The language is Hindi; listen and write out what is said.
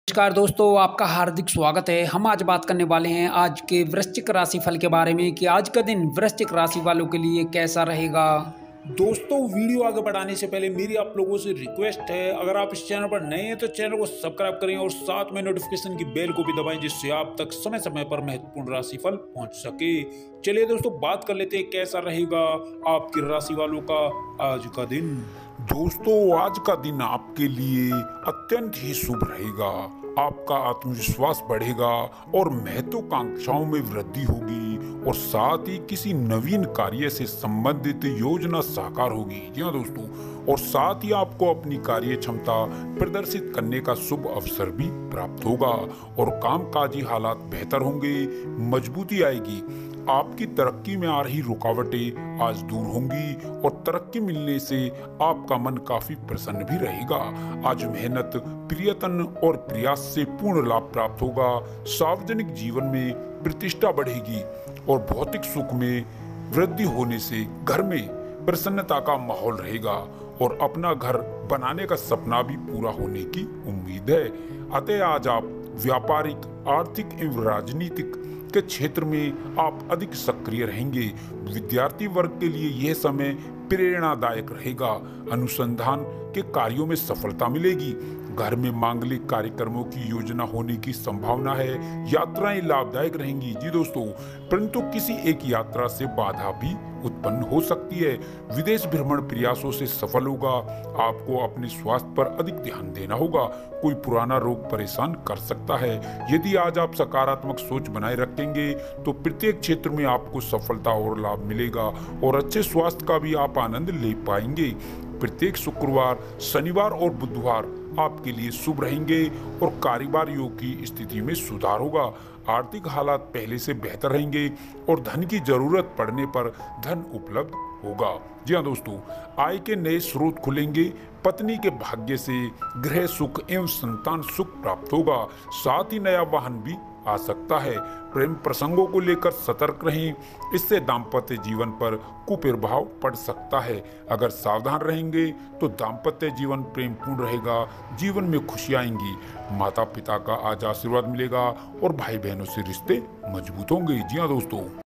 नमस्कार दोस्तों, आपका हार्दिक स्वागत है। हम आज बात करने वाले हैं आज के वृश्चिक राशि फल के बारे में कि आज का दिन वृश्चिक राशि वालों के लिए कैसा रहेगा। दोस्तों, वीडियो आगे बढ़ाने से पहले मेरी आप लोगों से रिक्वेस्ट है, अगर आप इस चैनल पर नए हैं तो चैनल को सब्सक्राइब करें और साथ में नोटिफिकेशन की बेल को भी दबाएं, जिससे आप तक समय समय पर महत्वपूर्ण राशिफल पहुंच सके। चलिए दोस्तों, बात कर लेते हैं कैसा रहेगा आपकी राशि वालों का आज का दिन। दोस्तों, आज का दिन आपके लिए अत्यंत ही शुभ रहेगा। आपका आत्मविश्वास बढ़ेगा और महत्वाकांक्षाओं में वृद्धि होगी और साथ ही किसी नवीन कार्य से संबंधित योजना साकार होगी। जी हाँ दोस्तों, और साथ ही आपको अपनी कार्य क्षमता प्रदर्शित करने का शुभ अवसर भी प्राप्त होगा और कामकाजी हालात बेहतर होंगे, मजबूती आएगी। आपकी तरक्की में आ रही रुकावटें आज दूर होंगी और तरक्की मिलने से आपका मन काफी प्रसन्न भी रहेगा। आज मेहनत, प्रयत्न और प्रयास से पूर्ण लाभ प्राप्त होगा। सार्वजनिक जीवन में प्रतिष्ठा बढ़ेगी और भौतिक सुख में वृद्धि होने से घर में प्रसन्नता का माहौल रहेगा और अपना घर बनाने का सपना भी पूरा होने की उम्मीद है। अतः आज आप व्यापारिक, आर्थिक एवं राजनीतिक के क्षेत्र में आप अधिक सक्रिय रहेंगे। विद्यार्थी वर्ग के लिए यह समय प्रेरणादायक रहेगा। अनुसंधान के कार्यों में सफलता मिलेगी। घर में मांगलिक कार्यक्रमों की योजना होने की संभावना है। यात्राएं लाभदायक रहेंगी जी दोस्तों, परंतु किसी एक यात्रा से बाधा भी उत्पन्न हो सकती है। विदेश भ्रमण प्रयासों से सफल होगा। आपको अपने स्वास्थ्य पर अधिक ध्यान देना होगा। कोई पुराना रोग परेशान कर सकता है। यदि आज आप सकारात्मक सोच बनाए रखेंगे तो प्रत्येक क्षेत्र में आपको सफलता और लाभ मिलेगा और अच्छे स्वास्थ्य का भी आप आनंद ले पाएंगे। प्रत्येक शुक्रवार, शनिवार और बुधवार आपके लिए शुभ रहेंगे और कारोबार योग की स्थिति में सुधार होगा। आर्थिक हालात पहले से बेहतर रहेंगे और धन की जरूरत पड़ने पर धन उपलब्ध होगा। जी हाँ दोस्तों, आय के नए स्रोत खुलेंगे। पत्नी के भाग्य से गृह सुख एवं संतान सुख प्राप्त होगा। साथ ही नया वाहन भी आ सकता है। प्रेम प्रसंगों को लेकर सतर्क रहें, इससे दाम्पत्य जीवन पर कुप्रभाव पड़ सकता है। अगर सावधान रहेंगे तो दाम्पत्य जीवन प्रेमपूर्ण रहेगा, जीवन में खुशी आएंगी। माता पिता का आज आशीर्वाद मिलेगा और भाई बहनों से रिश्ते मजबूत होंगे। जी हाँ दोस्तों।